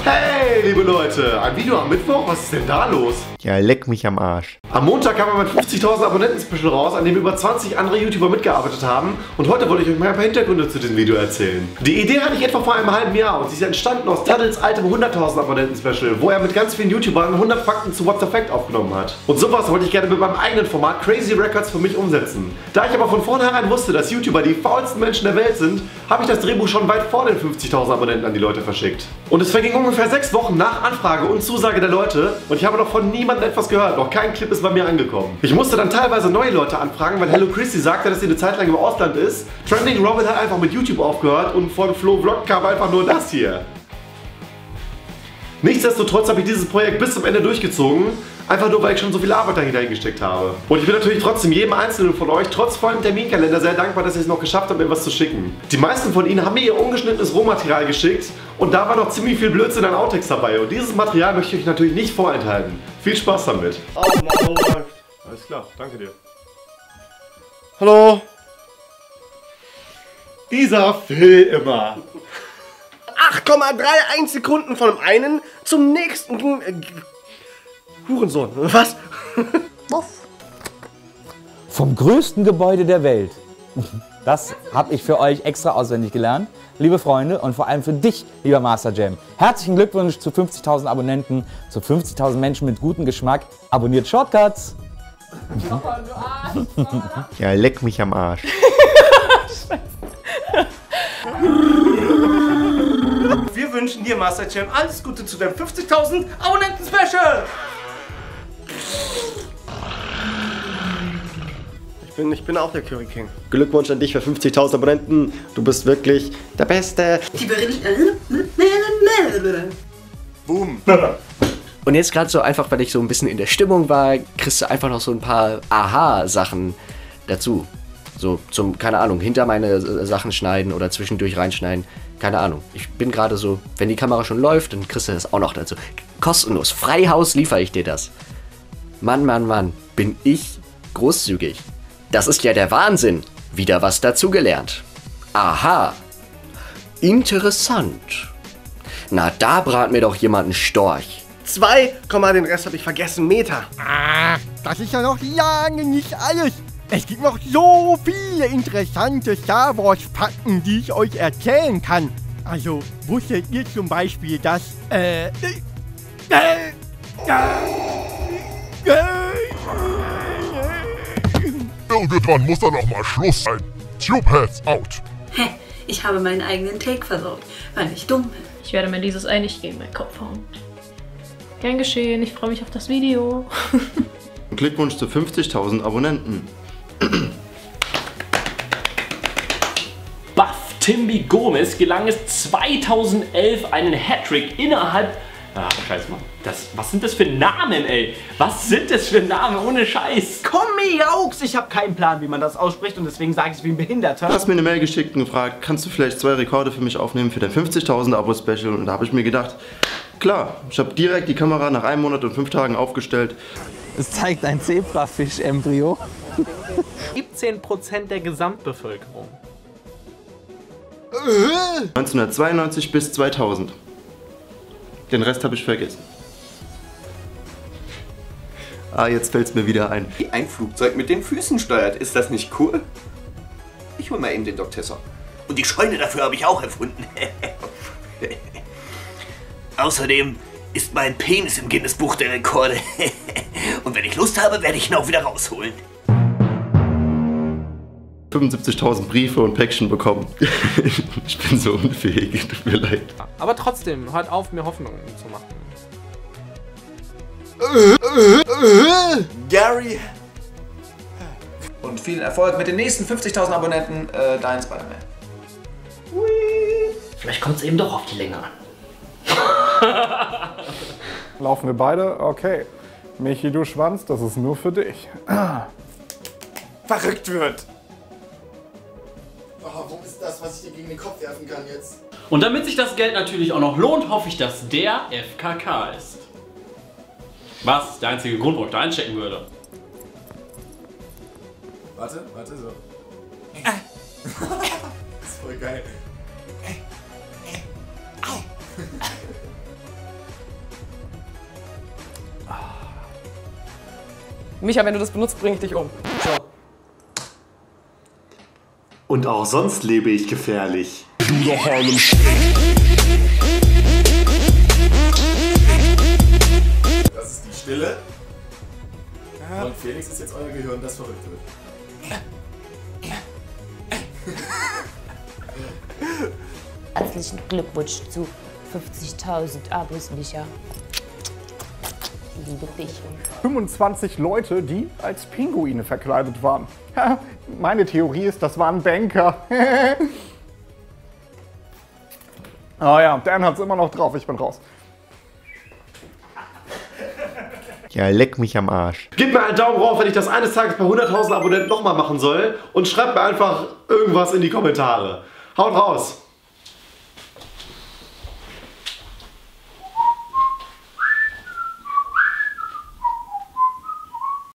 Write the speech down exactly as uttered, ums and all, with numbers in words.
Hey, liebe Leute, ein Video am Mittwoch? Was ist denn da los? Ja, leck mich am Arsch. Am Montag kam mein fünfzigtausend Abonnenten-Special raus, an dem über zwanzig andere YouTuber mitgearbeitet haben. Und heute wollte ich euch mal ein paar Hintergründe zu diesem Video erzählen. Die Idee hatte ich etwa vor einem halben Jahr und sie ist entstanden aus Daddles altem hunderttausend Abonnenten-Special, wo er mit ganz vielen YouTubern hundert Fakten zu What the Fact aufgenommen hat. Und sowas wollte ich gerne mit meinem eigenen Format Crazy Records für mich umsetzen. Da ich aber von vornherein wusste, dass YouTuber die faulsten Menschen der Welt sind, habe ich das Drehbuch schon weit vor den fünfzigtausend Abonnenten an die Leute verschickt. Und es verging ungefähr sechs Wochen nach Anfrage und Zusage der Leute und ich habe noch von niemandem etwas gehört. Noch kein Clip ist bei mir angekommen. Ich musste dann teilweise neue Leute anfragen, weil Hello Christy sagte, dass sie eine Zeit lang im Ausland ist. Trending Robin hat einfach mit YouTube aufgehört und von Flo Vlog kam einfach nur das hier. Nichtsdestotrotz habe ich dieses Projekt bis zum Ende durchgezogen. Einfach nur, weil ich schon so viel Arbeit dahinter gesteckt habe. Und ich bin natürlich trotzdem jedem Einzelnen von euch, trotz vollem Terminkalender, sehr dankbar, dass ihr es noch geschafft habt, mir was zu schicken. Die meisten von ihnen haben mir ihr ungeschnittenes Rohmaterial geschickt und da war noch ziemlich viel Blödsinn an Outtakes dabei. Und dieses Material möchte ich euch natürlich nicht vorenthalten. Viel Spaß damit. Oh Mann, alles klar, danke dir. Hallo. Dieser Phil immer. acht Komma einunddreißig Sekunden von dem einen zum nächsten ging. Äh, Hurensohn, was? Wuff. Vom größten Gebäude der Welt. Das habe ich für euch extra auswendig gelernt, liebe Freunde, und vor allem für dich, lieber Master Jam. Herzlichen Glückwunsch zu fünfzigtausend Abonnenten, zu fünfzigtausend Menschen mit gutem Geschmack. Abonniert Shortcuts. Ja, leck mich am Arsch. Wir wünschen dir, Master Jam, alles Gute zu deinem fünfzigtausend Abonnenten-Special! Ich bin, ich bin auch der Curry King. Glückwunsch an dich für fünfzigtausend Abonnenten. Du bist wirklich der Beste. Boom. Und jetzt gerade so einfach, weil ich so ein bisschen in der Stimmung war, kriegst du einfach noch so ein paar Aha-Sachen dazu. So zum, keine Ahnung, hinter meine Sachen schneiden oder zwischendurch reinschneiden. Keine Ahnung. Ich bin gerade so, wenn die Kamera schon läuft, dann kriegst du das auch noch dazu. Kostenlos. Freihaus liefere ich dir das. Mann, Mann, Mann. Bin ich großzügig. Das ist ja der Wahnsinn. Wieder was dazugelernt. Aha. Interessant. Na, da brat mir doch jemand einen Storch. Zwei, den Rest habe ich vergessen, Meter. Ah, das ist ja noch lange nicht alles. Es gibt noch so viele interessante Star Wars Fakten, die ich euch erzählen kann. Also, wusstet ihr zum Beispiel, dass, äh, äh, äh, äh, Irgendwann muss da noch mal Schluss sein. Tubeheads out. Hä, ich habe meinen eigenen Take versorgt, weil ich dumm bin. Ich werde mir dieses Ei nicht gegen meinen Kopf hauen. Gern geschehen, ich freue mich auf das Video. Glückwunsch zu fünfzigtausend Abonnenten. Buff Timby Gomez gelang es zweitausendelf einen Hattrick innerhalb... Ach, scheiße, Mann. Das, was sind das für Namen, ey? Was sind das für Namen? Ohne Scheiß. Komm mir Jaux! Ich habe keinen Plan, wie man das ausspricht und deswegen sage ich es wie ein Behinderter. Du hast mir eine Mail geschickt und gefragt, kannst du vielleicht zwei Rekorde für mich aufnehmen für dein fünfzigtausend Abo-Special? Und da habe ich mir gedacht, klar, ich habe direkt die Kamera nach einem Monat und fünf Tagen aufgestellt. Es zeigt ein Zebrafisch-Embryo. siebzehn Prozent der Gesamtbevölkerung. neunzehnhundertzweiundneunzig bis zweitausend. Den Rest habe ich vergessen. Ah, jetzt fällt es mir wieder ein. Wie ein Flugzeug mit den Füßen steuert. Ist das nicht cool? Ich hol mal eben den Doktessor. Und die Scheune dafür habe ich auch erfunden. Außerdem ist mein Penis im Guinness-Buch der Rekorde. Und wenn ich Lust habe, werde ich ihn auch wieder rausholen. fünfundsiebzigtausend Briefe und Päckchen bekommen. Ich bin so unfähig, tut mir leid. Aber trotzdem, hört auf, mir Hoffnungen zu machen. Gary. Und viel Erfolg mit den nächsten fünfzigtausend Abonnenten, äh, dein Spider-Man. Vielleicht kommt es eben doch auf die Länge an. Laufen wir beide? Okay. Michi, du Schwanz, das ist nur für dich. Verrückt wird. Oh, wo ist das, was ich dir gegen den Kopf werfen kann jetzt? Und damit sich das Geld natürlich auch noch lohnt, hoffe ich, dass der F K K ist. Was der einzige Grund, wo ich da einchecken würde. Warte, warte, so. Das ist voll geil. Micha, wenn du das benutzt, bringe ich dich um. So. Und auch sonst lebe ich gefährlich. Das ist die Stille. Und Felix ist jetzt euer Gehirn, das verrückt wird. Herzlichen Glückwunsch zu fünfzigtausend Abos, Micha. Ich liebe dich. fünfundzwanzig Leute, die als Pinguine verkleidet waren. Meine Theorie ist, das waren Banker. Oh ja, Dan hat's immer noch drauf, ich bin raus. Ja, leck mich am Arsch. Gebt mir einen Daumen rauf, wenn ich das eines Tages bei hunderttausend Abonnenten nochmal machen soll. Und schreibt mir einfach irgendwas in die Kommentare. Haut raus!